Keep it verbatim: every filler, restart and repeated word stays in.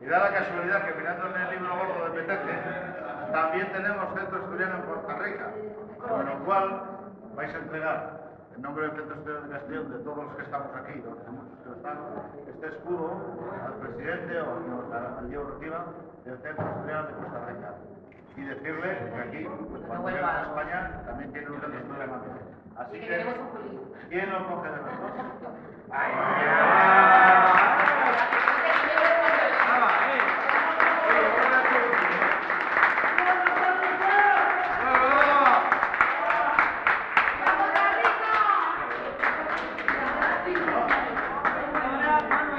Y da la casualidad que mirando en el libro gordo de Petete, también tenemos centro estudiano en Costa Rica, con lo cual vais a entregar en nombre del Centro Estudiano de Castellón, de todos los que estamos aquí, ¿no? Muchos que están, este escudo al presidente o al, al Diego Reciba del Centro Estudiano de Costa Rica. Y decirle que aquí, pues, cuando venga a España, también tiene un centro estudiano. Así que, ¿quién lo coge de nosotros? ¡Ay,